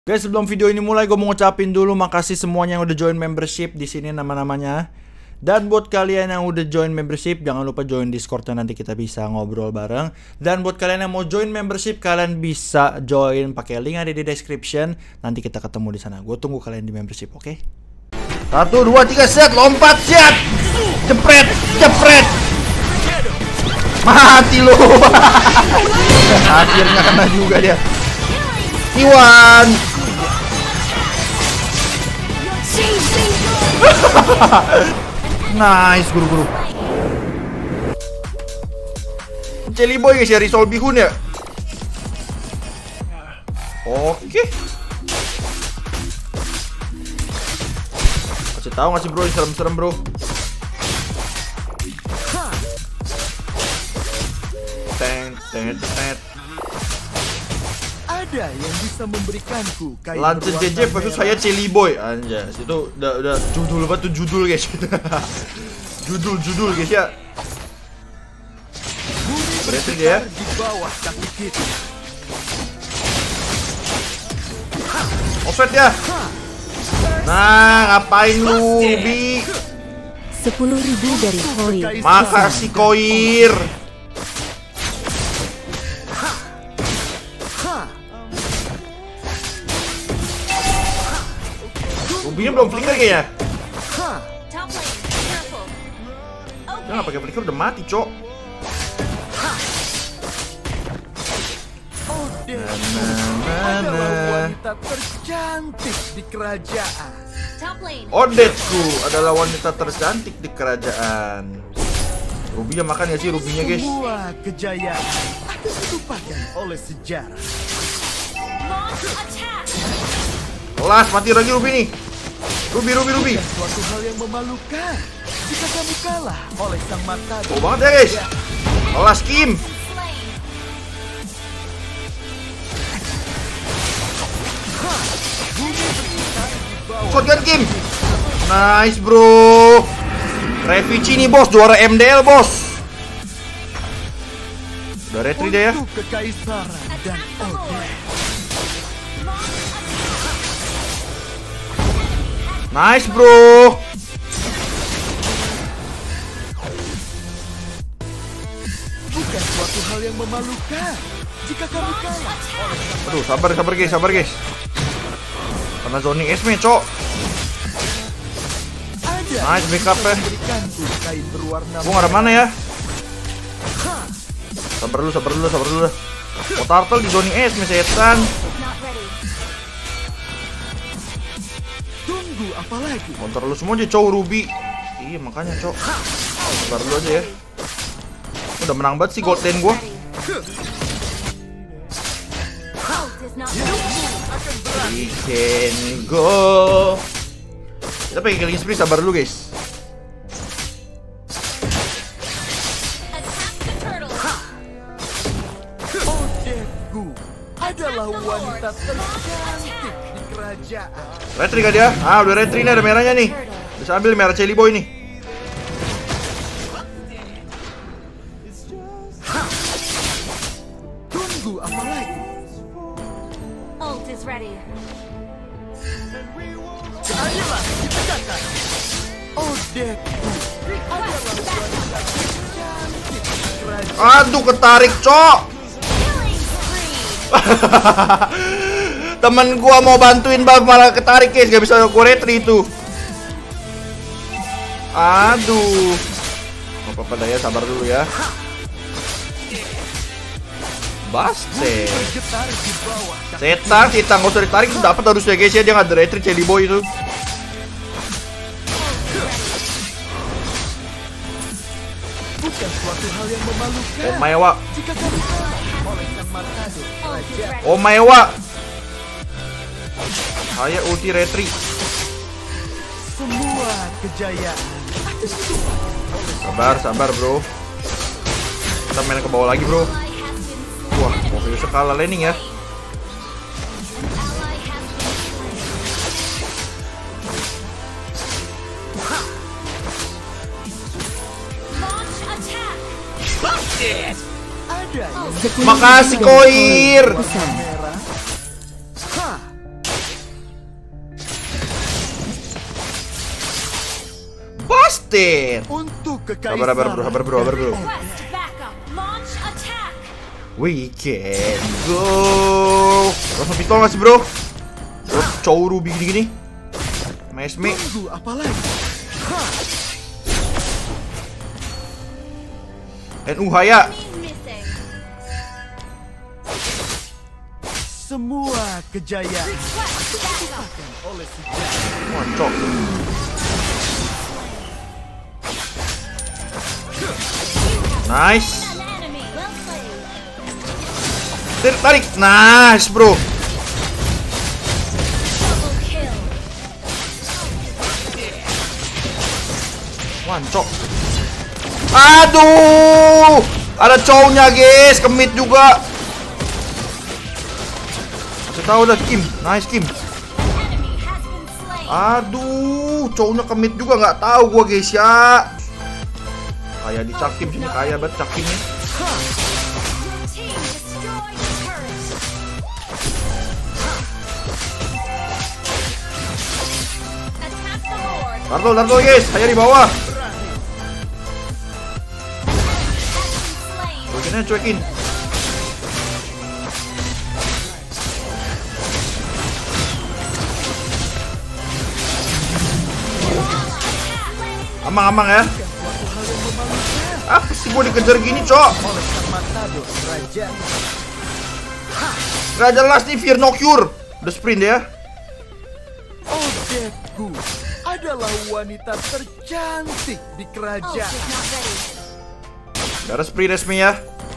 Guys, sebelum video ini mulai, gue mau ngucapin dulu makasih semuanya yang udah join membership. Di sini nama-namanya. Dan buat kalian yang udah join membership, jangan lupa join Discord-nya, nanti kita bisa ngobrol bareng. Dan buat kalian yang mau join membership, kalian bisa join pakai link ada di description. Nanti kita ketemu di sana. Gue tunggu kalian di membership, oke? 1, 2, 3, set, lompat, set, jepret, jepret. Mati lu. Akhirnya kena juga dia. Iwan. Nice, guru-guru. Jelly Boy guys ya, resolve bihun ya. Oke. Kasih tahu nggak sih bro, serem-serem bro. Ada yang bisa memberikanku kain Lancet JJ versus saya Jelly Boy. Anjas, itu udah judul apa tuh, judul guys. judul guys ya. Berarti dia di bawah kaki kita. offset ya. Nah, ngapain lu, Bi? 10.000 dari Koir. Makasih Koir. Rubinya belum flicker kayaknya. Dia nggak pakai flicker udah mati, cok. Wanita tercantik di kerajaan. Odetku adalah wanita tercantik di kerajaan. Rubinya makan ya sih, rubinya guys. Semua kejayaan akan dilupakan oleh sejarah. Kelas, mati lagi Rubi nih. Rubi. Suatu hal yang memalukan jika kamu kalah oleh sang matador. Oh banget ya guys. Kelas Kim. Shotgun Kim. Nice bro. Revici nih bos, juara MDL bos. Udah retri deh ya. Untuk kekaisaran dan Odin. Nice bro. Bukan suatu hal yang memalukan jika kamu kalah oleh sang Aduh, sabar guys. Karena zoning esme, cok. ada Nice backup ya. memberikanku kain berwarna Gua nggak ada mana ya. Sabar dulu. Oh, turtle di zoning esme setan. Tunggu apa lagi? Counter lu semua aja cowok Ruby. Iya makanya cok. Sabar dulu aja ya. Udah menang banget sih gold lane gua. We can go. Kita pakai killing spree, sabar dulu guys. Odetku adalah wanita tercantik di kerajaan. Retri gak dia? Ah udah retri nih, ada merahnya nih. Bisa ambil merah Jelly Boy nih. Tunggu apa lagi? Ult is ready. Ayolah ditegakkan. Odetku adalah wanita tercantik di kerajaan. Aduh ketarik cok. Temen gua mau bantuin bang malah ketarik guys, gak bisa gua retri itu. Aduh. Gak apa-apa dah ya, sabar dulu ya. Baste. Bergetar di bawah kaki. Setan, kita nggak usah ditarik, tuh dapat harusnya guys ya, dia nggak ada retri Jelly Boy itu. Bukan suatu hal yang memalukan Oh my wa, jika kamu kalah oleh sang matador kerajaan. oh my wa. Saya ulti retri. Semua kejayaan akan dilupakan oleh Sabar bro. Kita main ke bawah lagi bro. Wah, Morpheus kalah laning ya. ada yang Makasih Koir. merah. Ha, Buster. Untuk kekaisaran. Sabar bro. Request backup. Launch attack. We can go. Langsung pistol nggak sih bro? Terus Chouru gini-gini. Mesme. Tunggu apa lagi? NU Haya. Enemy missing. Semua kejayaan Request backup. oleh sejarah. Wancok. Nice. An enemy. Well played. Tarik. Nice bro. Double kill. Wancok. Aduh. Ada cowoknya guys. Kemit juga. Kasih tahu dah Kim. Nice Kim. Enemy has been slain. Aduh, cowoknya kemit juga nggak tahu gua guys ya. Kayak di Cakim sini kaya banget Cakimnya. Your team destroyed the turret. Attack the Lord. Darto guys, saya di bawah. Has been slain. Cuekin. Amang ya. Apa sih gua dikejar gini, Cok? Oleh sang matador raja. Gak jelas nih Fear No Cure. Udah sprint ya. Odetku adalah wanita tercantik di Ult kerajaan. is not ready. Darah sprint resmi ya.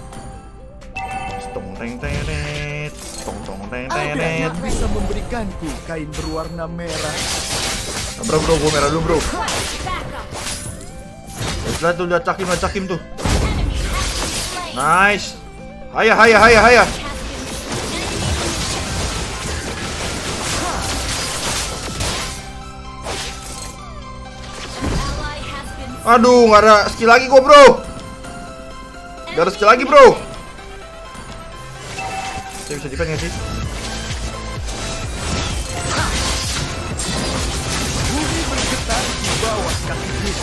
Tong teng tenet. Tong teng Ada tenet. yang bisa memberikanku kain berwarna merah. Bro, gua merah dulu, bro. Request backup. Lihat tuh, lihat Cakim tuh. Enemy has been slain. Nice. Haya. Has been ally has been Aduh, nggak ada skill lagi gua, bro. Gak ada skill lagi, bro. Saya bisa defend nggak sih? Bumi bergetar di bawah kaki kita.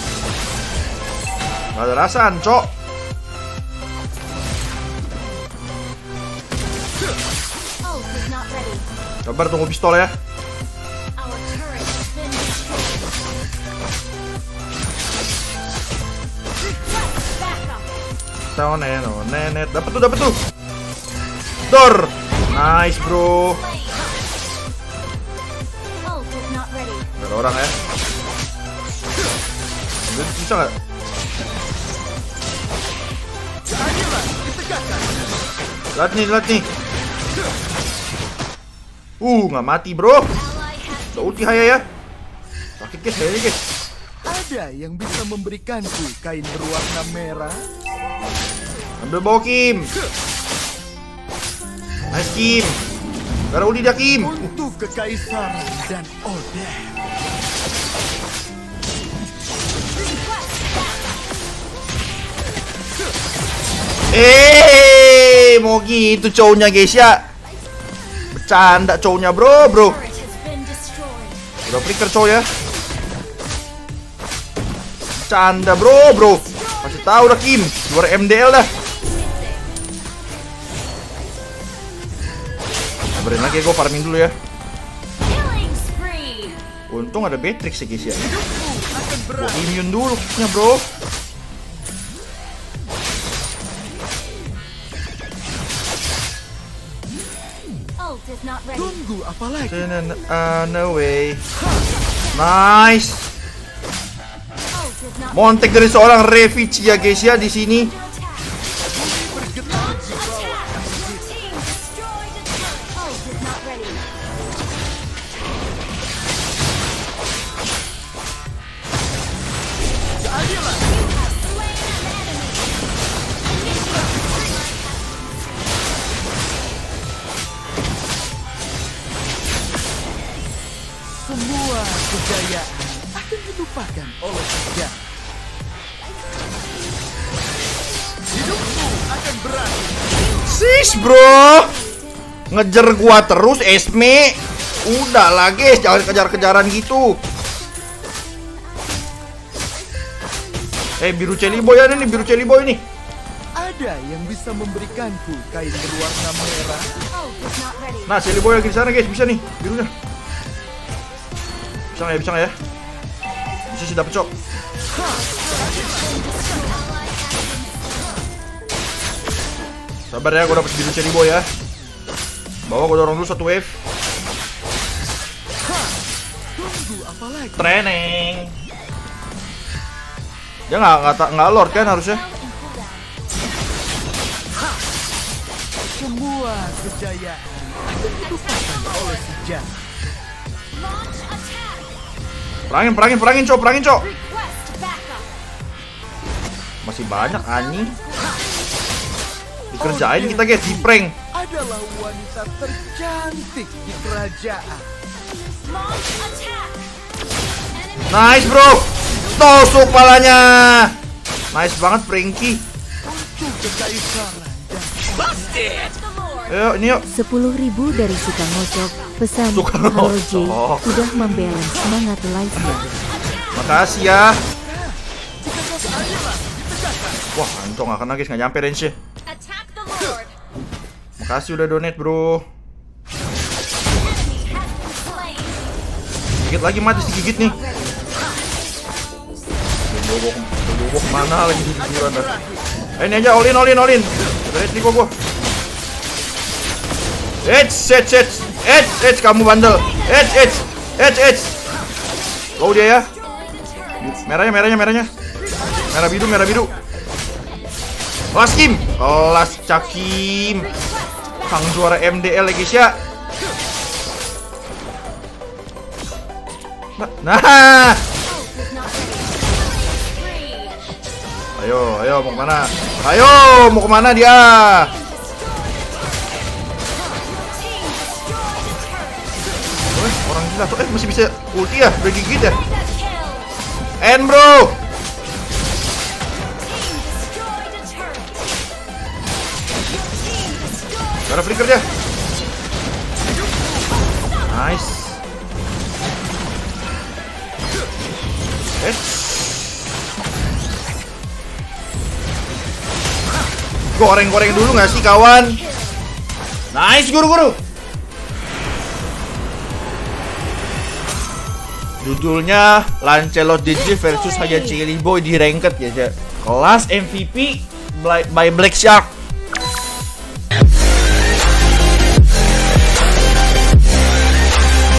Gak ada rasaan, Cok. Ult is not ready. Sabar tunggu pistol ya. Our turret has been destroyed. Request backup. Nenet. Dapat tuh. Dor. Nice, bro. Slain. Ult is not ready. Gak ada orang ya. Bisa nggak? Keadilan ditegakkan. Lihat nih. Nggak mati, bro. Ally has Udah ulti Haya ya. Sakit guys, Haya guys. Ada yang bisa memberikanku kain berwarna merah. Ambil bawa Kim. Nice Kim. Gak ada ulti dia Kim. Untuk kekaisaran dan Odet. Mau gitu cowoknya guys ya. Bercanda cowoknya bro. turret has been destroyed. Udah flicker cowok ya. Bercanda bro. Masih tahu dah Kim. Juara MDL dah. Sabarin lagi gue farming dulu ya. Killing spree. Untung ada Beatrix ya guys ya. Akan Gue berakhir. immune dulu nya bro. Ult is not ready. Tunggu apa lagi? No way. Nice. Ult is not Montek dari seorang Revici ya guys ya di sini. under attack. Bergetar Launch di bawah. attack. Your team destroyed a turret. Ult is not ready. Keadilan. You have slain an enemy. Semua kejayaan akan dilupakan oleh sejarah. Hidupmu akan berakhir. Sis bro. Ngejar gua terus Esme. Udah lah guys, jangan kejar-kejaran gitu. Biru Celiboy ada nih, biru Celiboy nih. Ada yang bisa memberikanku kain berwarna merah? Ult is not ready. Nah, Celiboy lagi di sana guys, bisa nih birunya. Bisa nggak ya? Bisa nggak ya? Bisa sih dapet cok. Sabar ya, gue dapet biru Celiboy ya. Bawa gue dorong dulu satu wave. Tunggu apa lagi? Training. Dia nggak lord kan harusnya. Semua kejayaan akan dilupakan oleh sejarah. Launch attack. Perangin cok. Request backup. Masih banyak anjing. Dikerjain kita guys, di prank. Adalah wanita tercantik di kerajaan. Launch attack. Enemy Nice bro. Tusuk palanya. Nice banget Frankie. Untuk kekaisaran dan the Lord. Ayo ini yuk. 10.000 dari Suka Ngocok. Pesan Suka Halo J, Ngocok. udah membalance semangat live-nya. Makasih ya. Wah, anjong nggak kena guys, nggak nyampe range-nya. Attack the Lord. Makasih udah donate bro. Enemy has been slain. Gigit lagi mati digigit nih. Gue kemana lagi di tiduran dah. Ini aja all in. Donate nih gua. Edge, kamu bandel. Edge. Low dia ya. Merahnya. Merah biru. Kelas Cakim. Sang juara MDL lagi guys ya. Nah. Ult is not ready. Free. Ayo mau kemana? Mau kemana dia? Team destroy the turret. Orang gila tuh masih bisa ulti ya? Udah gigit ya? Mega kill. End bro. Team destroy the turret. Your team destroyed. Cara flicker dia. Nice. Goreng dulu nggak sih kawan? Nice guru. Judulnya Lancelot DJ versus Haya Celiboy di ranked ya. Kelas MVP by Black Shark.